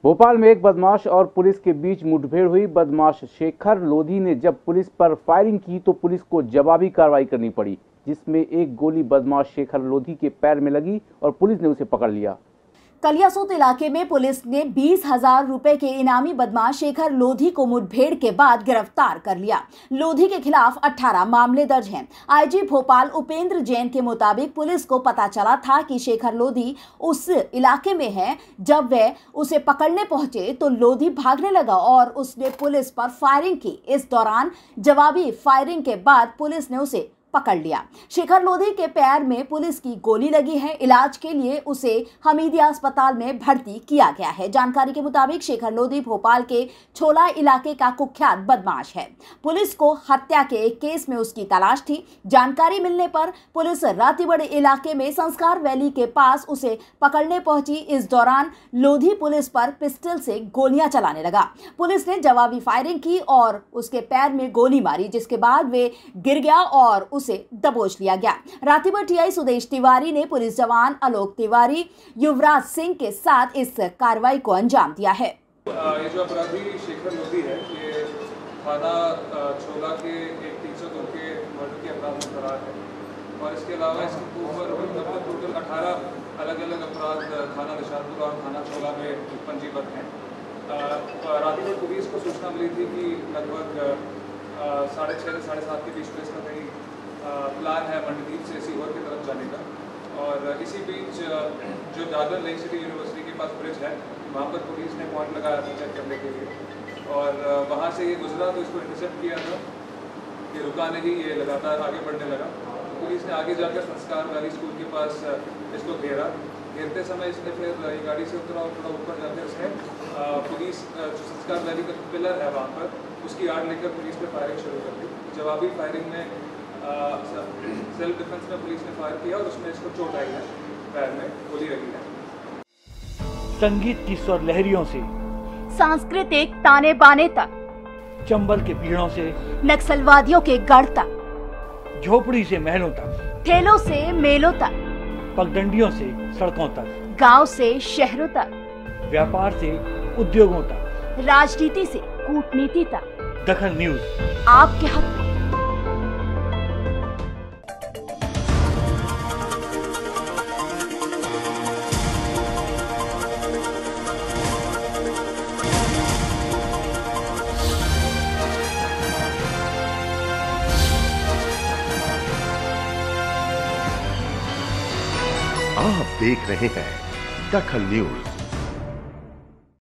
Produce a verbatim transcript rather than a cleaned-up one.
भोपाल में एक बदमाश और पुलिस के बीच मुठभेड़ हुई। बदमाश शेखर लोधी ने जब पुलिस पर फायरिंग की तो पुलिस को जवाबी कार्रवाई करनी पड़ी, जिसमें एक गोली बदमाश शेखर लोधी के पैर में लगी और पुलिस ने उसे पकड़ लिया। कलियासोत इलाके में पुलिस ने बीस हजार रुपए के इनामी बदमाश शेखर लोधी को मुठभेड़ के बाद गिरफ्तार कर लिया। लोधी के खिलाफ अठारह मामले दर्ज हैं। आईजी भोपाल उपेंद्र जैन के मुताबिक पुलिस को पता चला था कि शेखर लोधी उस इलाके में है। जब वे उसे पकड़ने पहुंचे तो लोधी भागने लगा और उसने पुलिस पर फायरिंग की। इस दौरान जवाबी फायरिंग के बाद पुलिस ने उसे पकड़ लिया। शेखर लोधी के पैर में पुलिस की गोली लगी है। इलाज के लिए उसे हमीदिया अस्पताल में भर्ती किया गया है। जानकारी के मुताबिक शेखर लोधी भोपाल के छोला इलाके का कुख्यात बदमाश है। पुलिस को हत्या के एक केस में उसकी तलाश थी। जानकारी मिलने पर पुलिस रातीबड़ी इलाके में संस्कार वैली के पास उसे पकड़ने पहुंची। इस दौरान लोधी पुलिस पर पिस्टल से गोलियां चलाने लगा। पुलिस ने जवाबी फायरिंग की और उसके पैर में गोली मारी, जिसके बाद वे गिर गया और उसे दबोच लिया गया। रातीबड़ टीआई सुदेश तिवारी ने पुलिस जवान आलोक तिवारी, युवराज सिंह के साथ इस कार्रवाई को अंजाम दिया है। ये जो अपराधी शेखर लोधी है, ये थाना छोला के एक तीन सौ दो के मर्डर के अपराध में फरार है और इसके अलावा इसकी ऊपर टोटल अठारह अलग अलग अपराध थाना निशानपुर और थाना छोला में पंजीबद्ध हैं। रातीबड़ पुलिस को सूचना मिली थी कि लगभग साढ़े छः से साढ़े सात के बीच में इसका कहीं प्लान है मंडदीप से सीहोर की तरफ जाने का। और इसी बीच जो दादर नई सिटी यूनिवर्सिटी के पास ब्रिज है, वहाँ पर पुलिस ने पॉइंट लगाया था चेक करने के लिए और वहाँ से ये गुजरा तो इसको इंटरसेप्ट किया था। ये रुका नहीं, ये लगातार आगे बढ़ने लगा। पुलिस ने आगे जाकर संस्कार वैली स्कूल के पास इसको घेरा। घेरते समय इसने फिर ये गाड़ी से उतरा और थोड़ा ऊपर जाकर इसने पुलिस जो संस्कार वैली का पिलर है वहाँ पर, उसकी आड़ लेकर पुलिस ने फायरिंग शुरू कर दी। जवाबी फायरिंग में सेल्फ डिफेंस में पुलिस ने फायर किया और उसमें इसको चोट आई है, पैर में गोली लगी है। संगीत की स्वर लहरियों से सांस्कृतिक ताने बाने तक, चंबल के पीड़ों से नक्सलवादियों के गढ़ तक, झोपड़ी से महलों तक, ठेलों से मेलों तक, पगडंडियों से सड़कों तक, गांव से शहरों तक, व्यापार से उद्योगों तक, राजनीति से कूटनीति तक, दखल न्यूज आपके हक। आप देख रहे हैं दखल न्यूज।